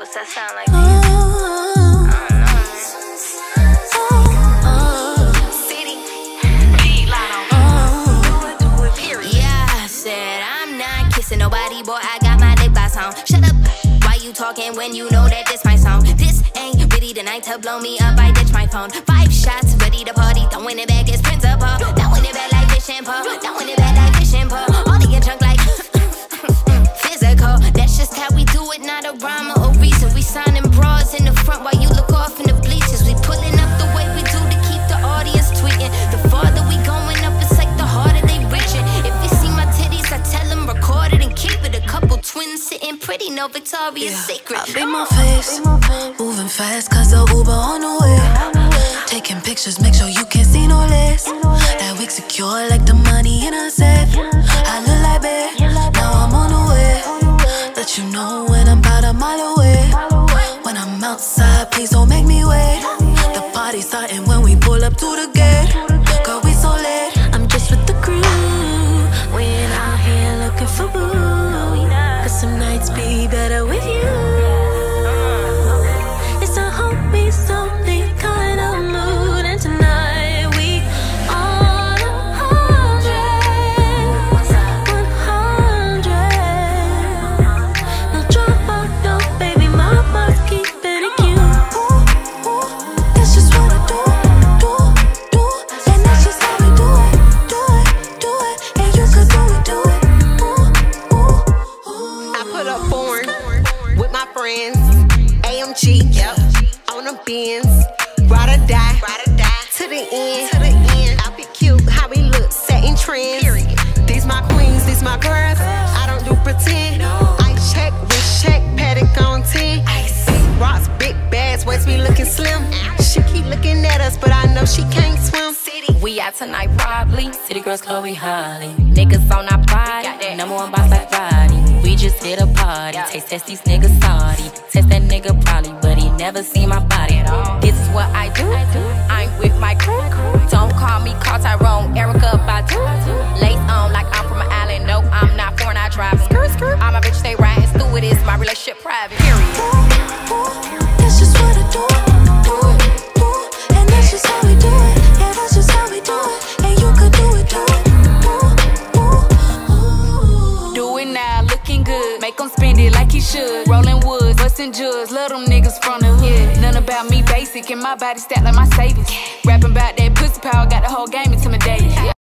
What's that sound like? I don't know, man. City. Yeah, I said I'm not kissing nobody, boy. I got my lip gloss on. Shut up. Why you talking when you know that this my song? This ain't really the night to blow me up. I ditch my phone. 5 shots, ready to party. Throwing it back as principal. Throwing it back like fish and pole. Throwing it back like fish and pole. All in your trunk like physical. That's just how we do it, not a rhyme or a reason. We signing bras in the front while you look off in the bleachers. We pulling up the way we do to keep the audience tweeting. The farther we going up, it's like the harder they reaching. If you see my titties, I tell them record it and keep it. A couple twins sitting pretty, no Victoria's Secret. I beat my face, moving fast cause the Uber on the way. Taking pictures, make sure you can't see no less. That wig secure like the money in a safe. I look like babe, now I'm on the way. Let you know when I'm about a mile away. When I'm outside, please don't make me wait. The party's starting when we pull up to the gate. Girl, we so late. I'm just with the crew. We ain't out here looking for boo. Cause some nights be better with you. It's a homies only kind of mood. And tonight we on 100. No drama, no baby mama, keep it cute. That's just what I do. And that's just how we do it. And you could do it. I put up foreign with my friends. AMG, on the Benz. Ride or die, to the end. I be cute, how we look, setting trends. These my queens, these my girls. I don't do pretend. I check, with check, paddock on 10. Big rocks, big bags, waist be looking slim. She keep looking at us, but I know she can't swim. We out tonight probably. City girls, Chloe Holly. Niggas on our body, number one boss like Roddy. We just hit a party, test these niggas salty. Test that nigga probably, but he never seen my body. This is what I do, I'm with my crew. Don't call me Carl Tyrone, Erica Badu. Lace on like I'm from an island, no I'm not foreign, I drive. I'm a bitch, stay riding, stewardess, my relationship private, period. That's just what I do. And that's just how we do it. Yeah, that's just how we do it. And you could do it too. Do it now, looking good. Make him spend it like he should. Rolling woods, busting jugs. Love them niggas from the hood. None about me basic, and my body stacked like my savings. Rapping about that pussy power, got the whole game intimidated.